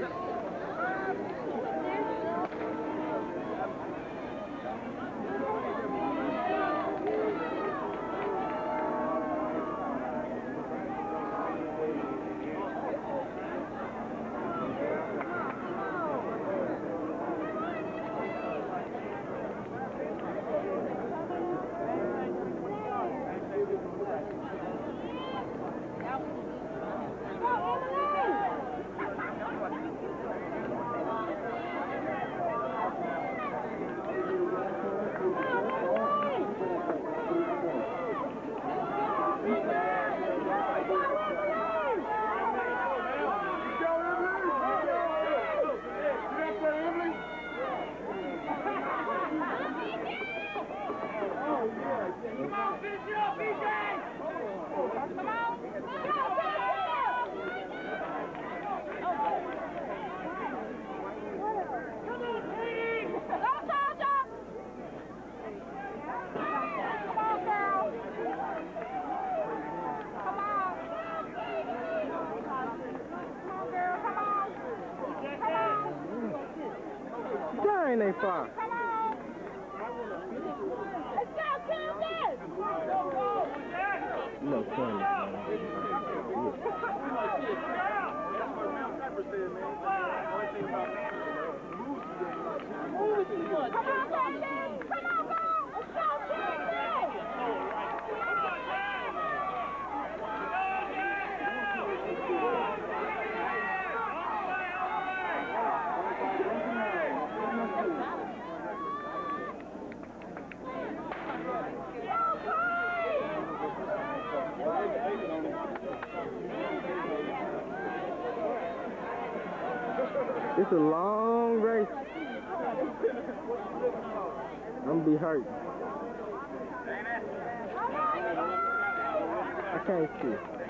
Ain't they far? Let's go, Kansas! No, Kansas. Come on, Kansas! Come on, go! Let's go, Kansas! It's a long race. I'm gonna be hurt. I can't see.